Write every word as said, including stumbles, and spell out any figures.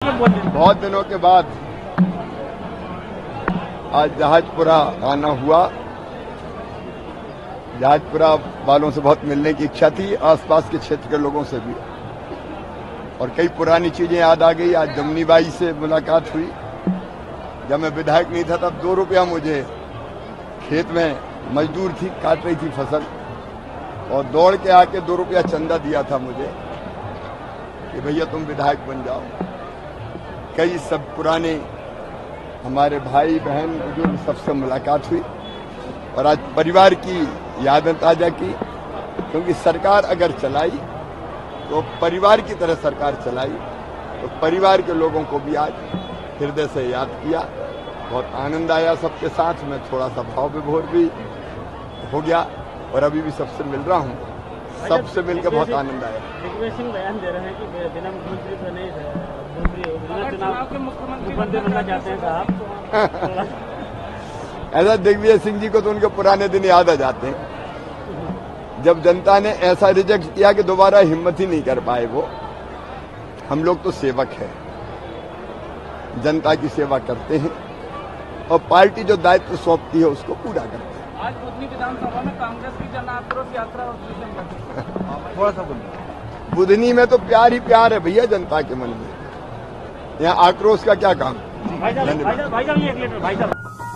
बहुत दिनों के बाद आज जहाजपुरा आना हुआ। जहाजपुरा वालों से बहुत मिलने की इच्छा थी, आसपास के क्षेत्र के लोगों से भी, और कई पुरानी चीजें याद आ गई। आज जमनी बाई से मुलाकात हुई। जब मैं विधायक नहीं था तब दो रुपया मुझे खेत में मजदूर थी, काट रही थी फसल, और दौड़ के आके दो रुपया चंदा दिया था मुझे कि भैया तुम विधायक बन जाओ। कई सब पुराने हमारे भाई बहन बुजुर्ग सबसे मुलाकात हुई और आज परिवार की यादें ताजा की, क्योंकि सरकार अगर चलाई तो परिवार की तरह सरकार चलाई। तो परिवार के लोगों को भी आज हृदय से याद किया। बहुत आनंद आया सबके साथ में, थोड़ा सा भाव विभोर भी हो गया और अभी भी सबसे मिल रहा हूँ। सबसे मिलकर बहुत आनंद आया। दिग्विजय सिंह बयान दे रहे हैं कि बिना मुख्यमंत्री तो नहीं है, चुनाव के मुख्यमंत्री बनना चाहते हैं साहब। ऐसा दिग्विजय सिंह जी को तो उनके पुराने दिन याद आ जाते हैं, जब जनता ने ऐसा रिजेक्ट किया कि दोबारा हिम्मत ही नहीं कर पाए वो। हम लोग तो सेवक हैं, जनता की सेवा करते हैं और पार्टी जो दायित्व सौंपती है उसको पूरा करते हैं। आज बुधनी विधानसभा में कांग्रेस की जन आक्रोश यात्रा थोड़ा सा बोलिए। बुधनी में तो प्यार ही प्यार है भैया जनता के मन में, यहाँ आक्रोश का क्या काम। भाई साहब, भाई साहब, भाई साहब, एक लीटर भाई साहब।